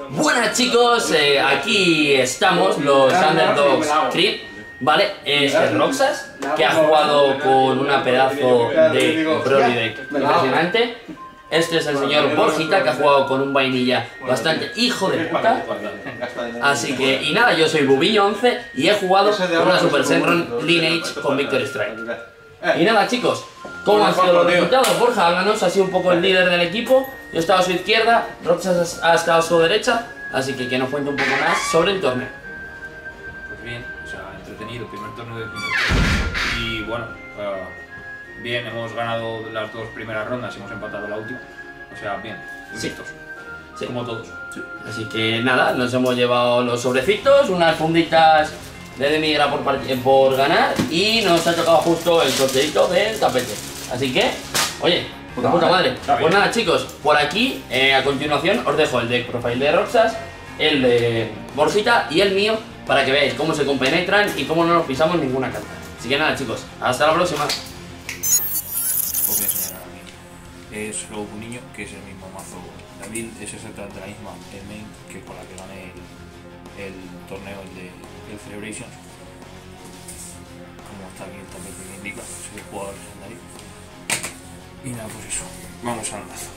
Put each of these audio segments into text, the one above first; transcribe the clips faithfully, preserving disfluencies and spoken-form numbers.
Buenas chicos, eh, aquí estamos, los Underdogs Creep, ¿vale? Este es Roxas, que ha jugado con una pedazo de Broly deck impresionante. Este es el señor Borjita, que ha jugado con un vainilla bastante hijo de puta. Así que, y nada, yo soy Bubillo once y he jugado con una Super Senron Lineage con Victory Strike. Y nada chicos, ¿cómo han sido los resultados? Borja, háblanos, ha sido un poco el líder del equipo. Yo he estado a su izquierda, Roxas ha estado a su derecha, así que que nos cuente un poco más sobre el torneo. Pues bien, o sea, entretenido, primer torneo de quinto. Y bueno, uh, bien, hemos ganado las dos primeras rondas y hemos empatado la última. O sea, bien, listos. Sí. Como todos. Sí. Así que nada, nos hemos llevado los sobrecitos, unas funditas de demigra por, por ganar y nos ha tocado justo el sorteito del tapete. Así que, oye, puta, puta madre. Pues nada chicos, por aquí eh, a continuación os dejo el deck profile de Roxas, el de Borjita y el mío para que veáis cómo se compenetran y cómo no nos pisamos ninguna carta. Así que nada chicos, hasta la próxima. Os voy a enseñar ahora mismo. Es Lobo Niño, que es el mismo mazo. David es exactamente la misma el main que con la que gané el, el torneo el de el Celebration. Como está aquí el tapete que indica, soy el jugador legendario. Y nada, pues eso, vamos al mazo.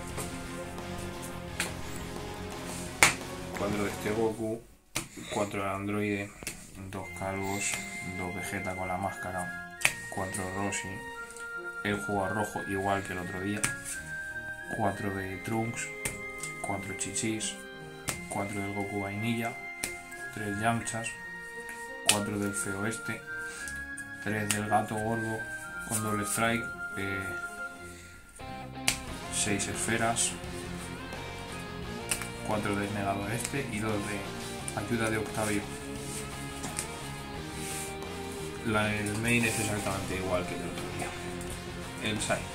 cuatro de este Goku, cuatro de Android, dos Calvos, dos Vegeta con la máscara, cuatro Rossi, el juego rojo igual que el otro día, cuatro de Trunks, cuatro Chichis, cuatro del Goku Vainilla, tres Yamchas, cuatro del Feo Este, tres del Gato Gordo con doble strike, eh, seis esferas, cuatro del Negado Este y dos de Ayuda de Octavio. La, el main es exactamente igual que el otro día, el Sai.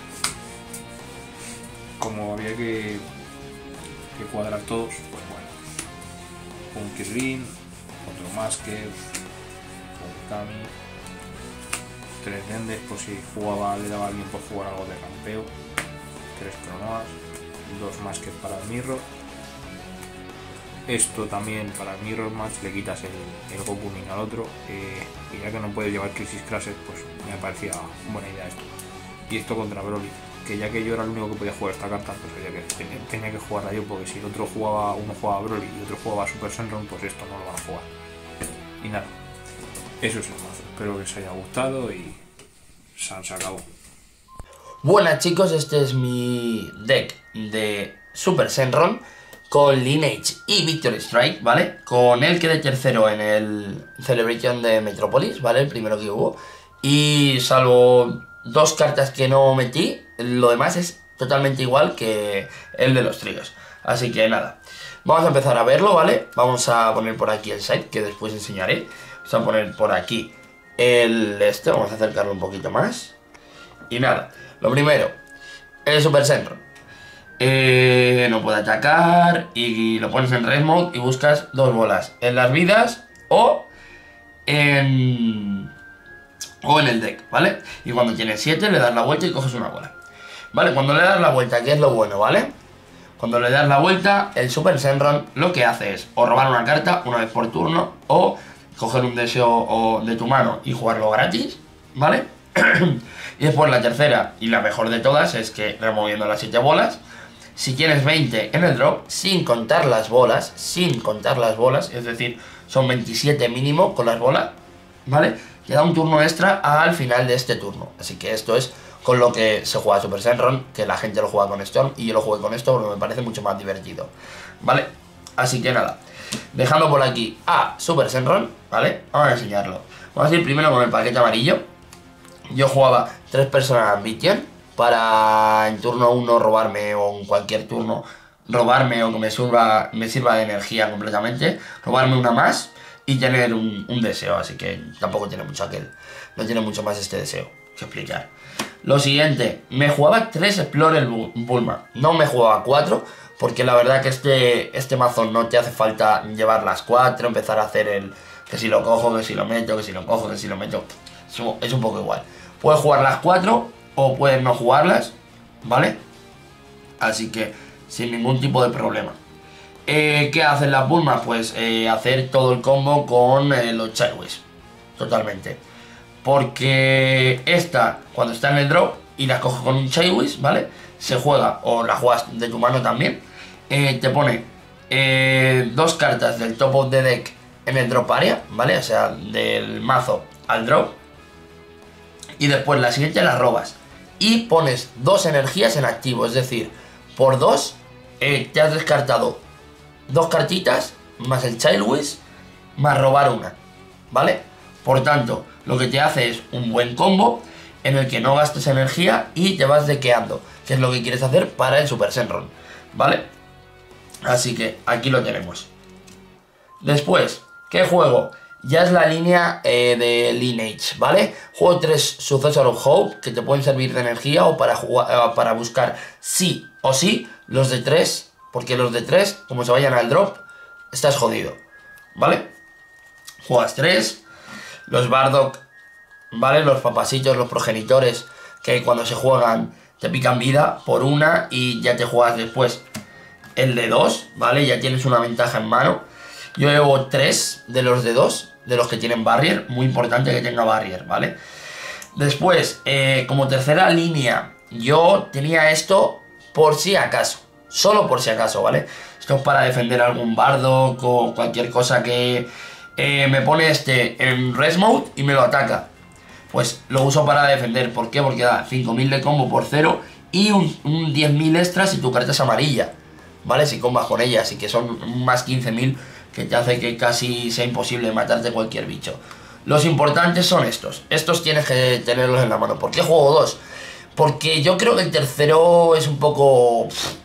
Como había que, que cuadrar todos, pues bueno, un Kirrin, otro Masker, un Kami, tres Dendes por si jugaba, le daba a alguien por jugar algo de campeo, tres Cronoas, dos Masker para el Mirror. Esto también para el Mirror Match le quitas el, el Goku Ning al otro, eh, y ya que no puedes llevar Crisis Crashes, pues me parecía buena idea esto. Y esto contra Broly, que ya que yo era el único que podía jugar esta carta, pues oye, que tenía, tenía que jugarla yo, porque si el otro jugaba, uno jugaba Broly y otro jugaba Super Senron, pues esto no lo van a jugar. Y nada, eso es el mazo. Espero que os haya gustado y se, se acabó. Buenas chicos, este es mi deck de Super Senron con Lineage y Victory Strike, ¿vale? Con él quedé tercero en el Celebration de Metropolis, ¿vale? El primero que hubo. Y salvo dos cartas que no metí, lo demás es totalmente igual que el de los tríos. Así que nada, vamos a empezar a verlo, ¿vale? Vamos a poner por aquí el site, que después enseñaré. Vamos a poner por aquí el este, vamos a acercarlo un poquito más. Y nada, lo primero, el Super Senron. Eh, no puede atacar y lo pones en Race Mode y buscas dos bolas en las vidas o en, o en el deck, ¿vale? Y cuando tienes siete le das la vuelta y coges una bola, ¿vale? Cuando le das la vuelta, ¿qué es lo bueno, ¿vale? Cuando le das la vuelta, el Super Senron lo que hace es o robar una carta una vez por turno o coger un deseo o de tu mano y jugarlo gratis, ¿vale? Y después la tercera y la mejor de todas es que removiendo las siete bolas, si tienes veinte en el drop, sin contar las bolas, sin contar las bolas, es decir, son veintisiete mínimo con las bolas, ¿vale? Te da un turno extra al final de este turno. Así que esto es con lo que se juega Super Senron, que la gente lo juega con Storm y yo lo jugué con esto porque me parece mucho más divertido, ¿vale? Así que nada, dejando por aquí a Super Senron, ¿vale? Vamos a enseñarlo. Vamos a ir primero con el paquete amarillo. Yo jugaba tres personas Ambition para en turno uno robarme o en cualquier turno robarme o que me sirva, me sirva de energía completamente, robarme una más y tener un, un deseo, así que tampoco tiene mucho aquel, no tiene mucho más este deseo que explicar. Lo siguiente, me jugaba tres Explorer Bulma, no me jugaba cuatro porque la verdad que este, este mazo no te hace falta llevar las cuatro, empezar a hacer el que si lo cojo, que si lo meto, que si lo cojo, que si lo meto, es un poco igual. Puedes jugar las cuatro o puedes no jugarlas, ¿vale? Así que sin ningún tipo de problema. Eh, ¿Qué hacen las Bulmas? Pues eh, hacer todo el combo con eh, los Child Wish. Totalmente. Porque esta, cuando está en el drop y la coges con un Child Wish, ¿vale? Se juega, o la juegas de tu mano también. Eh, te pone eh, dos cartas del top of the deck en el drop area, ¿vale? O sea, del mazo al drop. Y después la siguiente la robas. Y pones dos energías en activo. Es decir, por dos eh, te has descartado dos cartitas, más el Child Wish, más robar una, ¿vale? Por tanto, lo que te hace es un buen combo en el que no gastes energía y te vas dequeando, que es lo que quieres hacer para el Super Shenron, ¿vale? Así que aquí lo tenemos. Después, ¿qué juego? Ya es la línea eh, de Lineage, ¿vale? Juego tres Successor of Hope, que te pueden servir de energía o para, jugar, eh, para buscar sí o sí los de tres. Porque los de tres, como se vayan al drop, estás jodido, ¿vale? Juegas tres. Los Bardock, ¿vale? Los papasitos, los progenitores, que cuando se juegan te pican vida por una y ya te juegas después el de dos, ¿vale? Ya tienes una ventaja en mano. Yo llevo tres de los de dos, de los que tienen barrier. Muy importante que tenga barrier, ¿vale? Después, eh, como tercera línea, yo tenía esto por si acaso. Solo por si acaso, ¿vale? Esto es para defender algún Bardock o cualquier cosa que eh, me pone este en Rest Mode y me lo ataca. Pues lo uso para defender. ¿Por qué? Porque da cinco mil de combo por cero y un, un diez mil extra si tu carta es amarilla, ¿vale? Si combas con ella, así que son más quince mil que te hace que casi sea imposible matarte cualquier bicho. Los importantes son estos. Estos tienes que tenerlos en la mano. ¿Por qué juego dos? Porque yo creo que el tercero es un poco...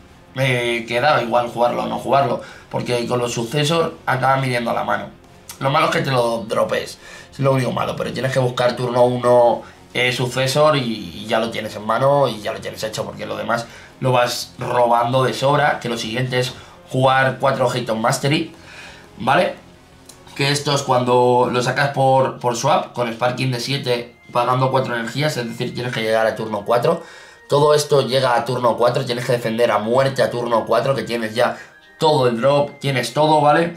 Me queda igual jugarlo o no jugarlo, porque con los Successor acaban midiendo a la mano. Lo malo es que te lo dropes, es lo único malo, pero tienes que buscar turno uno eh, Successor y, y ya lo tienes en mano y ya lo tienes hecho, porque lo demás lo vas robando de sobra. Que lo siguiente es jugar cuatro Hayton Mastery, ¿vale? Que esto es cuando lo sacas por, por swap, con Sparking de siete, pagando cuatro energías, es decir, tienes que llegar a turno cuatro. Todo esto llega a turno cuatro, tienes que defender a muerte a turno cuatro, que tienes ya todo el drop, tienes todo, ¿vale?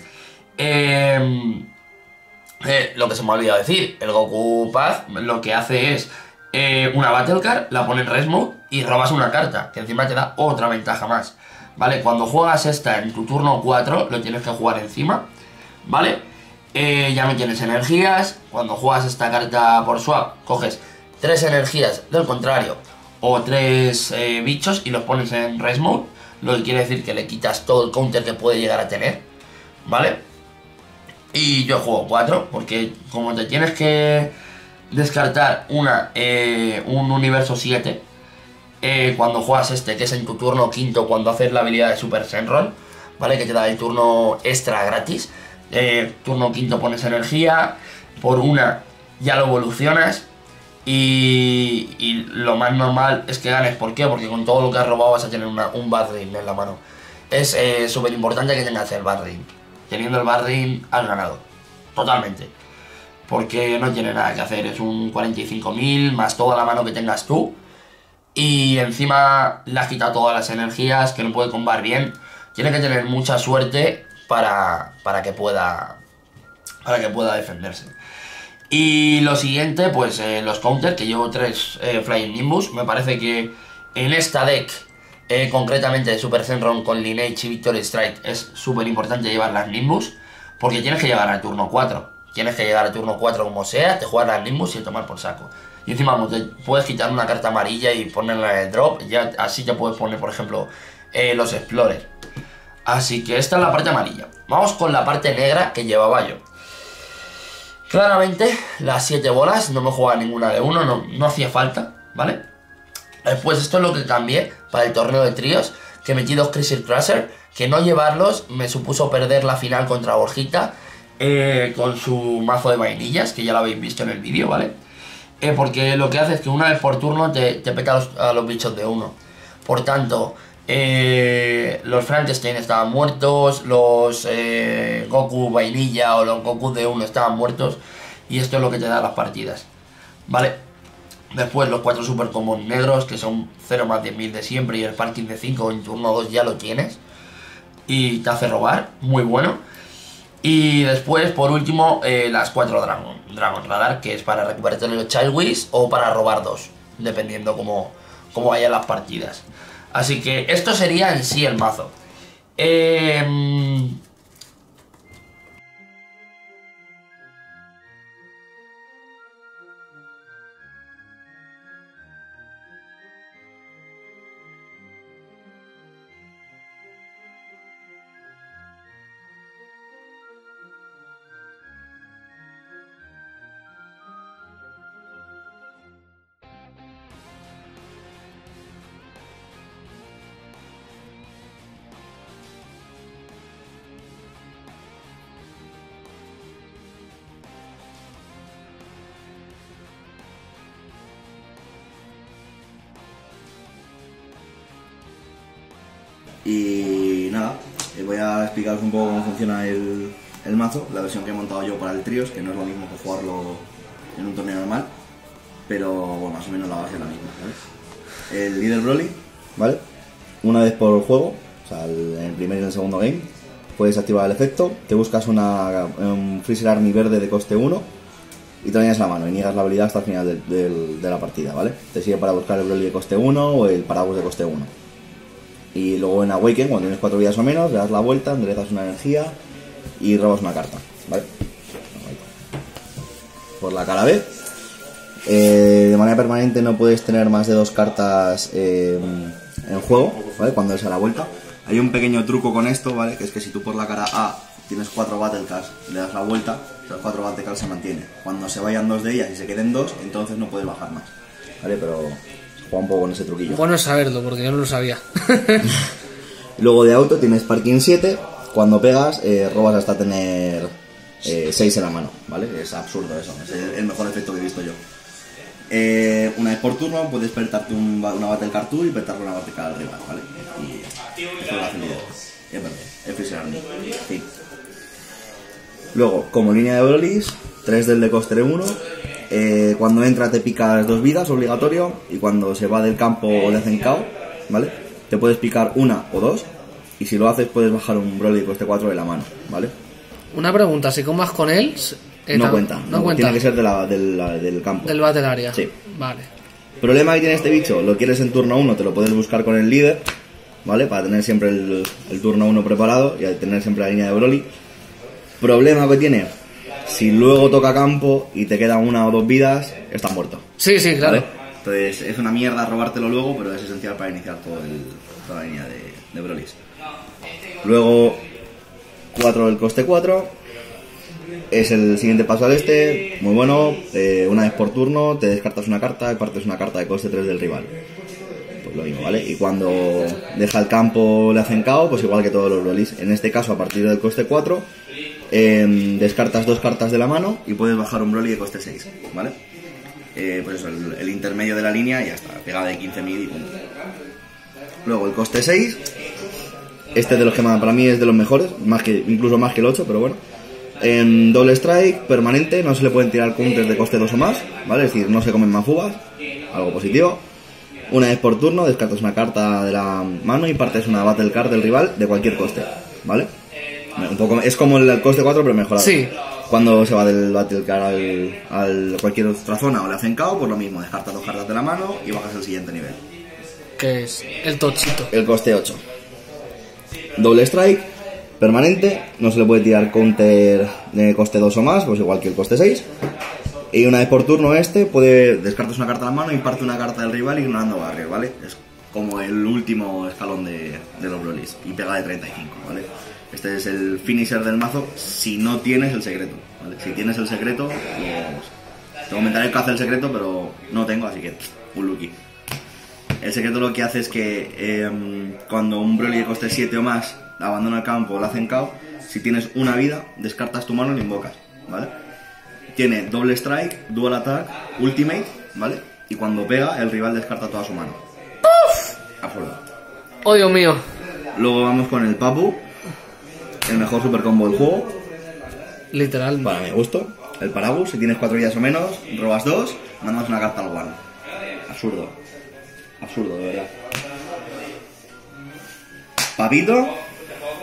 Eh, eh, lo que se me ha olvidado decir, el Goku Path lo que hace es eh, una Battle Card, la pone en Rest Mode y robas una carta, que encima te da otra ventaja más, ¿vale? Cuando juegas esta en tu turno cuatro, lo tienes que jugar encima, ¿vale? Eh, ya no tienes energías. Cuando juegas esta carta por swap, coges tres energías del contrario o tres eh, bichos y los pones en Rest Mode, lo que quiere decir que le quitas todo el counter que puede llegar a tener, ¿vale? Y yo juego cuatro, porque como te tienes que descartar una eh, un universo siete, eh, cuando juegas este, que es en tu turno quinto, cuando haces la habilidad de Super Shenron, ¿vale? Que te da el turno extra gratis, eh, turno quinto pones energía, por una ya lo evolucionas. Y, y lo más normal es que ganes. ¿Por qué? Porque con todo lo que has robado vas a tener una, un Bad Ring en la mano. Es eh, súper importante que tengas el Bad Ring. Teniendo el Bad Ring has ganado. Totalmente. Porque no tiene nada que hacer. Es un cuarenta y cinco mil más toda la mano que tengas tú. Y encima le has quitado todas las energías, que no puede combar bien. Tiene que tener mucha suerte para, para, que, pueda, para que pueda defenderse. Y lo siguiente, pues eh, los counter, que llevo tres eh, Flying Nimbus. Me parece que en esta deck, eh, concretamente de Super Shenron con Lineage y Victory Strike, es súper importante llevar las Nimbus, porque tienes que llegar al turno cuatro. Tienes que llegar al turno cuatro como sea, te juegas las Nimbus y tomar por saco. Y encima como te puedes quitar una carta amarilla y ponerla en el drop, ya así te puedes poner, por ejemplo, eh, los Explorer. Así que esta es la parte amarilla. Vamos con la parte negra que llevaba yo. Claramente, las siete bolas, no me jugaba ninguna de uno, no, no hacía falta, ¿vale? Después esto es lo que cambié para el torneo de tríos, que metí dos Crazy Crusher, que no llevarlos me supuso perder la final contra Borjita, eh, con su mazo de vainillas, que ya lo habéis visto en el vídeo, ¿vale? Eh, porque lo que hace es que una vez por turno te, te peta a los, a los bichos de uno. Por tanto, eh, los Frankenstein estaban muertos, los eh, Goku vainilla o los Goku de uno estaban muertos, y esto es lo que te da las partidas, ¿vale? Después los cuatro super combos negros, que son cero más diez mil de siempre, y el parking de cinco en turno dos ya lo tienes. y te hace robar, muy bueno. Y después, por último, eh, las cuatro Dragon, Dragon Radar, que es para recuperar los Child Wish o para robar dos, dependiendo cómo, cómo vayan las partidas. Así que esto sería en sí el mazo. Eh... Y nada, eh, voy a explicaros un poco cómo funciona el, el mazo, la versión que he montado yo para el Trios, que no es lo mismo que jugarlo en un torneo normal, pero bueno, más o menos la base es la misma, ¿vale? El líder Broly, ¿vale? Una vez por juego, o sea, el, en el primer y en el segundo game, puedes activar el efecto, te buscas una, un Freezer Army verde de coste uno y te lo añades a la mano y niegas la habilidad hasta el final de, de, de la partida, ¿vale? Te sirve para buscar el Broly de coste uno o el Paragus de coste uno. Y luego en Awaken, cuando tienes cuatro vidas o menos, le das la vuelta, enderezas una energía y robas una carta, ¿vale? Por la cara B, eh, de manera permanente no puedes tener más de dos cartas eh, en juego, ¿vale? Cuando es a la vuelta. Hay un pequeño truco con esto, ¿vale? Que es que si tú por la cara A tienes cuatro Battle Cards y le das la vuelta, los cuatro Battle Cards se mantienen. Cuando se vayan dos de ellas y se queden dos, entonces no puedes bajar más, ¿vale? Pero juega un poco con ese truquillo. Bueno saberlo, porque yo no lo sabía. Luego de auto tienes Parking siete. Cuando pegas, eh, robas hasta tener eh, seis en la mano, ¿vale? Es absurdo eso, es el, el mejor efecto que he visto yo. Eh, una vez por turno puedes despertarte un, una Battle Card tú y despertarle una Battle Card al rival, ¿vale? Y eso lo hace el líder. Es verdad, es Freezer Army. Sí. Luego, como línea de Brolys, tres del de coste uno. Eh, cuando entra te picas dos vidas, obligatorio, y cuando se va del campo o le hacen K O, ¿vale? Te puedes picar una o dos, y si lo haces puedes bajar un Broly de coste cuatro de la mano, ¿vale? Una pregunta, si combas con él... Eh, no cuenta, no, no, cuenta. Tiene que ser de la, de la, del campo. Del Battle Area. Sí. Vale. Problema que tiene este bicho, lo quieres en turno uno, te lo puedes buscar con el líder, ¿vale? Para tener siempre el, el turno uno preparado y tener siempre la línea de Broly. Problema que tiene, si luego toca campo y te quedan una o dos vidas, estás muerto. Sí, sí, claro. ¿Vale? Entonces es una mierda robártelo luego, pero es esencial para iniciar todo el, toda la línea de, de Brolys. Luego cuatro del coste cuatro. Es el siguiente paso al este, muy bueno. Eh, una vez por turno te descartas una carta y partes una carta de coste tres del rival. Pues lo mismo, ¿vale? Y cuando deja el campo le hacen K O, pues igual que todos los Brolys. En este caso, a partir del coste cuatro, eh, descartas dos cartas de la mano y puedes bajar un Broly de coste seis, ¿vale? Eh, pues eso, el, el intermedio de la línea y ya está, pegada de quince mil y punto. Luego el coste seis, este de los que para mí es de los mejores, más que, incluso más que el ocho, pero bueno. En doble strike permanente no se le pueden tirar counters de coste dos o más, ¿vale? Es decir, no se comen más uvas, algo positivo. Una vez por turno descartas una carta de la mano y partes una battle card del rival de cualquier coste, ¿vale? Un poco, es como el coste cuatro pero mejorado. Sí. Cuando se va del battle card al, al cualquier otra zona o le hacen K O, pues lo mismo, descartas dos cartas de la mano y bajas el siguiente nivel. Que es el tochito. El coste ocho. Doble strike permanente, no se le puede tirar counter de coste dos o más, pues igual que el coste seis. Y una vez por turno este, puede descartas una carta a la mano y parte una carta del rival ignorando barrier, ¿vale? Es como el último escalón de, de los Brolys y pega de treinta y cinco, ¿vale? Este es el finisher del mazo si no tienes el secreto, ¿vale? Si tienes el secreto, pues te comentaré que hace el secreto, pero no tengo, así que un lucky. El secreto lo que hace es que eh, cuando un Broly de coste siete o más abandona el campo o le hacen K O, si tienes una vida, descartas tu mano y lo invocas, ¿vale? Tiene doble strike, dual attack, ultimate, ¿vale? Y cuando pega, el rival descarta toda su mano. ¡Puf! Absurdo. Oh, Dios mío. Luego vamos con el Papu, el mejor super combo del juego. Literal. Para mi gusto. El Paragus, si tienes cuatro vidas o menos, robas dos, mandas una carta al one. Absurdo. Absurdo, de verdad. Papito,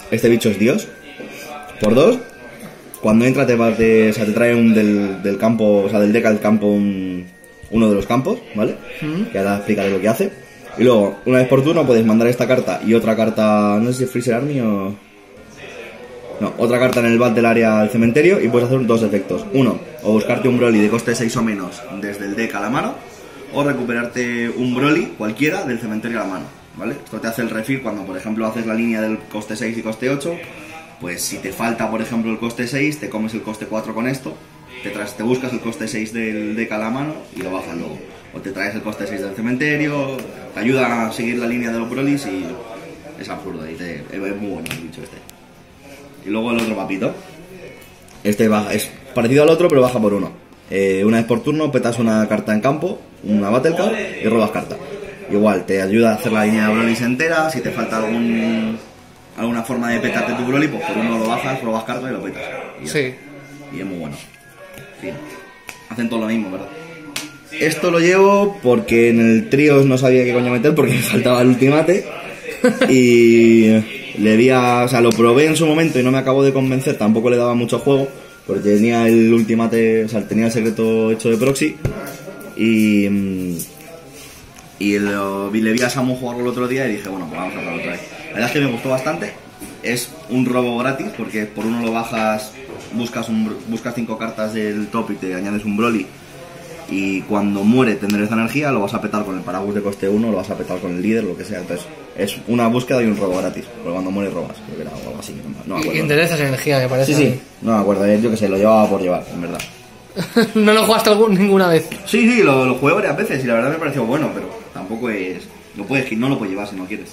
Este bicho es Dios. Por dos. Cuando entra te, va, te, o sea, te trae un del, del campo, o sea, del deck al campo un, uno de los campos, ¿vale? Mm. Que ahora explicaré lo que hace. Y luego, una vez por turno puedes mandar esta carta y otra carta, no sé si es Freezer Army o... No, otra carta en el bat del área al cementerio y puedes hacer dos efectos. Uno, o buscarte un Broly de coste seis o menos desde el deck a la mano, o recuperarte un Broly cualquiera del cementerio a la mano, ¿vale? Esto te hace el refill cuando, por ejemplo, haces la línea del coste seis y coste ocho. Pues si te falta, por ejemplo, el coste seis, te comes el coste cuatro con esto, te, traes, te buscas el coste seis del deck a la mano y lo bajas luego. O te traes el coste seis del cementerio, te ayuda a seguir la línea de los Brolys y es absurdo, y te, es muy bueno el bicho este. Y luego el otro papito. Este baja, es parecido al otro, pero baja por uno. Eh, una vez por turno petas una carta en campo, una Battle Card, y robas carta. Igual, te ayuda a hacer la línea de Brolys entera, si te falta algún... alguna forma de petarte tu Broly, pues por uno lo bajas, robas carta y lo petas. Y sí. Y es muy bueno. Sí. Hacen todo lo mismo, ¿verdad? Esto lo llevo porque en el tríos no sabía qué coño meter porque me faltaba el ultimate. Y le di a... O sea, lo probé en su momento y no me acabó de convencer, tampoco le daba mucho juego, porque tenía el ultimate, o sea, tenía el secreto hecho de proxy. Y... Y lo, le vi a Samu jugarlo el otro día y dije, bueno, pues vamos a probarlo otra vez. La verdad es que me gustó bastante. Es un robo gratis porque por uno lo bajas, buscas un, buscas cinco cartas del top y te añades un Broly. Y cuando muere tendrás esa energía, lo vas a petar con el Paragus de coste uno, lo vas a petar con el líder, lo que sea. Entonces es una búsqueda y un robo gratis. Porque cuando muere robas, creo que era algo así. No, no me acuerdo. Y enderezas energía, me parece. Sí, sí, no me acuerdo, yo que sé, lo llevaba por llevar, en verdad. ¿No lo jugaste algún, ninguna vez? Sí, sí, lo, lo jugué varias veces y la verdad me pareció bueno, pero tampoco es... Lo puedes, no lo puedes llevar si no quieres.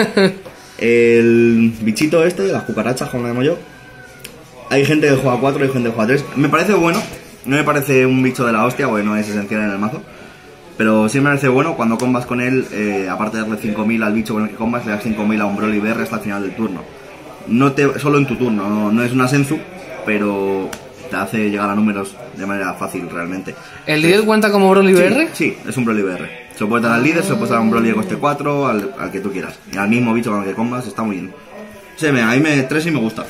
El bichito este, las cucarachas, como lo llamo yo. Hay gente que juega cuatro y hay gente que juega tres. Me parece bueno, no me parece un bicho de la hostia, porque no es esencial en el mazo. Pero sí me parece bueno cuando combas con él, eh, aparte de darle cinco mil al bicho con el que combas, le das cinco mil a un Broly B R hasta el final del turno. No te, solo en tu turno, no, no es una Senzu, pero te hace llegar a números de manera fácil realmente. ¿El líder cuenta como Broly B R? Sí, sí, es un Broly B R. Se lo puede dar al líder, se lo puede dar a un Broly de coste cuatro, al, al que tú quieras. Y al mismo bicho con el que combas, está muy bien. Sí, me, a mí me tres y me gusta.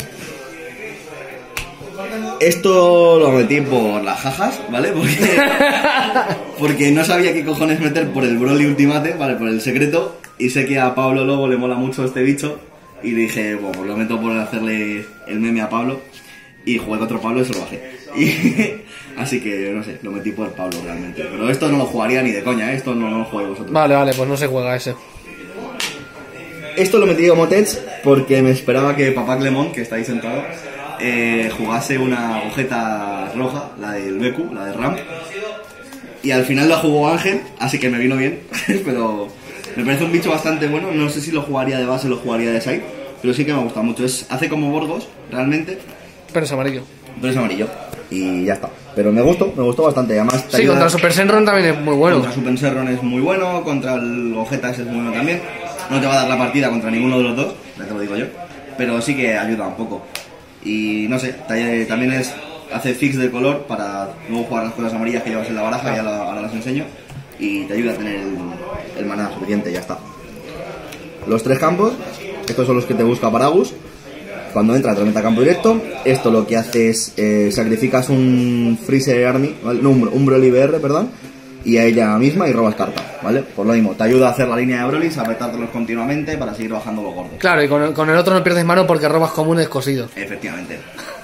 Esto lo metí por las jajas, ¿vale? Porque, porque no sabía qué cojones meter por el Broly Ultimate, ¿vale? Por el secreto. Y sé que a Pablo Lobo le mola mucho este bicho. Y le dije, bueno, pues lo meto por hacerle el meme a Pablo. Y jugué contra Pablo y se lo bajé. Y, así que, no sé, lo metí por Pablo realmente. Pero esto no lo jugaría ni de coña, ¿eh? Esto no, no lo jugáis vosotros. Vale, vale, pues no se juega ese. Esto lo metí como Tets porque me esperaba que Papá Clemón, que está ahí sentado, eh, jugase una agujeta roja, la del B Q, la de Ramp. Y al final la jugó Ángel, así que me vino bien. Pero me parece un bicho bastante bueno. No sé si lo jugaría de base o lo jugaría de side, pero sí que me gusta mucho. Es, hace como Borgos, realmente. Pero es amarillo. Pero es amarillo. Y ya está. Pero me gustó, me gustó bastante. Además, sí, ayuda... contra Super Senron también es muy bueno. Contra Super Senron es muy bueno, contra el Gogetas es muy bueno también. No te va a dar la partida contra ninguno de los dos, ya te lo digo yo. Pero sí que ayuda un poco. Y no sé, también es hace fix de color para luego jugar las cosas amarillas que llevas en la baraja, ah. ya la, ahora las enseño. Y te ayuda a tener el, el maná suficiente, ya está. Los tres campos, estos son los que te busca Paragus. Cuando entra te mete a campo directo. Esto lo que hace es eh, sacrificas un Freezer Army, ¿vale? No, un, un Broly B R, perdón, y a ella misma y robas carta, ¿vale? Por lo mismo, te ayuda a hacer la línea de Brolys, a apretártelos continuamente para seguir bajando los gordos. Claro, y con el, con el otro no pierdes mano porque robas comunes cosidos. Efectivamente.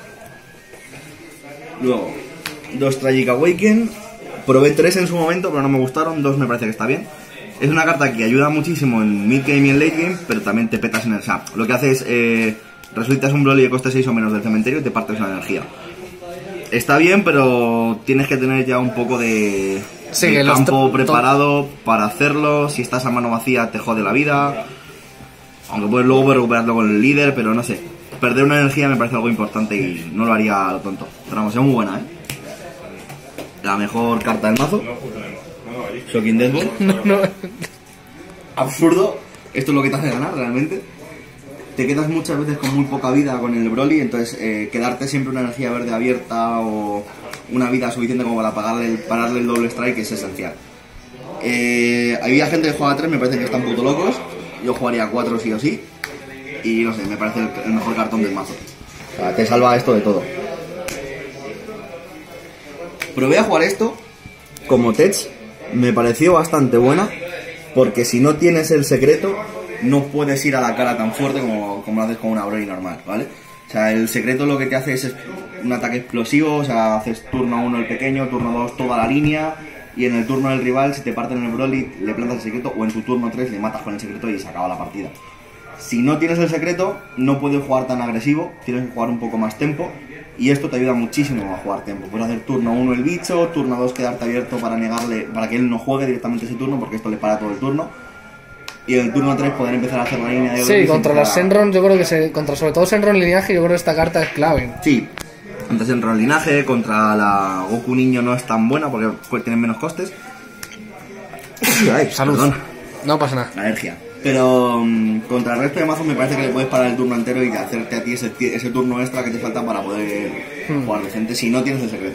Luego, dos Tragic Awaken. Probé tres en su momento, pero no me gustaron. Dos me parece que está bien. Es una carta que ayuda muchísimo en mid game y en late game, pero también te petas en el S A P. Lo que hace es... Eh, resucitas un Broly de coste seis o menos del cementerio y te partes la energía. Está bien, pero tienes que tener ya un poco de, sí, de campo preparado para hacerlo. Si estás a mano vacía te jode la vida. Aunque puedes luego puedes recuperarlo con el líder, pero no sé. Perder una energía me parece algo importante y no lo haría a lo tonto. Pero vamos, es muy buena, ¿eh? La mejor carta del mazo. Shocking Deathball. No, no. Absurdo. Esto es lo que te hace ganar realmente. Te quedas muchas veces con muy poca vida con el Broly, entonces eh, quedarte siempre una energía verde abierta o una vida suficiente como para pagarle el, pararle el doble strike es esencial. Eh, había gente que juega a tres, me parece que están puto locos. Yo jugaría a cuatro sí o sí. y no sé, me parece el, el mejor cartón del mazo. O sea, te salva esto de todo. Probé a jugar esto como Tech, me pareció bastante buena, porque si no tienes el secreto, no puedes ir a la cara tan fuerte como, como lo haces con una Broly normal, ¿vale? O sea, el secreto lo que te hace es un ataque explosivo, o sea, haces turno uno el pequeño, turno dos toda la línea, y en el turno del rival, si te parten en el Broly, le plantas el secreto, o en tu turno tres le matas con el secreto y se acaba la partida. Si no tienes el secreto, no puedes jugar tan agresivo, tienes que jugar un poco más tempo, y esto te ayuda muchísimo a jugar tempo. Puedes hacer turno uno el bicho, turno dos quedarte abierto para negarle, para que él no juegue directamente ese turno, porque esto le para todo el turno. Y en el turno tres poder empezar a hacer la línea de... Sí, contra las Shenron yo creo que se... Contra sobre todo Shenron lineaje yo creo que esta carta es clave. Sí, contra Shenron linaje, contra la Goku niño no es tan buena porque pues, tienen menos costes. Ay, Salud. Perdón. No pasa nada. La alergia. Pero um, contra el resto de mazos me parece que le puedes parar el turno entero y hacerte a ti ese, ese turno extra que te falta para poder hmm. jugar decente si no tienes el secreto.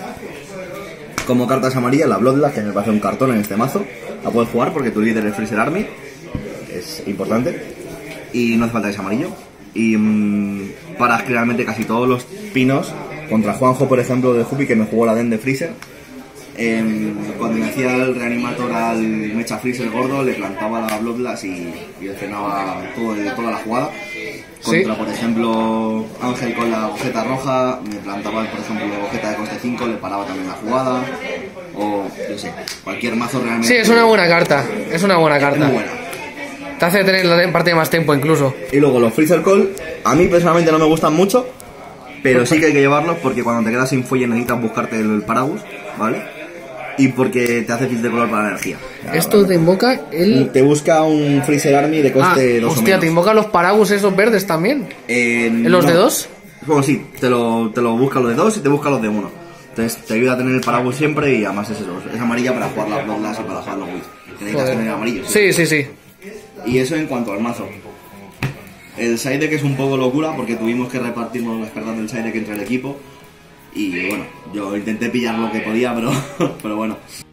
Como cartas amarillas, la Bloodlust, que me parece un cartón en este mazo, la puedes jugar porque tu líder es Freezer Army, es importante, y no hace falta que sea amarillo. Y mmm, paras claramente casi todos los pinos. Contra Juanjo, por ejemplo, de Jupi, que me jugó la Den de Freezer. Eh, cuando me hacía el reanimator al Mecha Freezer gordo, le plantaba la Bloodlust y, y frenaba todo, toda la jugada. Contra, ¿sí? Por ejemplo, Ángel con la agujeta roja, me plantaba, por ejemplo, la agujeta de coste cinco, le paraba también la jugada. O, yo sé, cualquier mazo realmente... Sí, es una buena carta, es una buena carta. Es muy buena. Te hace tener la partida más tiempo incluso. Y luego los Freezer Call, a mí personalmente no me gustan mucho, pero sí que hay que llevarlos porque cuando te quedas sin fuelle necesitas buscarte el Paragus, ¿vale? Y porque te hace fit de color para la energía. Esto vale. Te invoca el... Te busca un Freezer Army de coste ah, dos hostia, o menos. ¿te invoca los Paragus esos verdes también? Eh, ¿En los no. de dos? Bueno, sí, te lo, te lo busca los de dos y te busca los de uno. Entonces te ayuda a tener el Paragus siempre y además es eso, es amarilla para jugar las Bloodlust y para jugar los Wits. Que necesitas tener amarillo. Sí, sí, sí. Y eso en cuanto al mazo. El side deck es un poco locura porque tuvimos que repartirnos las cartas del side deck entre el equipo. Y bueno, yo intenté pillar lo que podía, pero, pero bueno.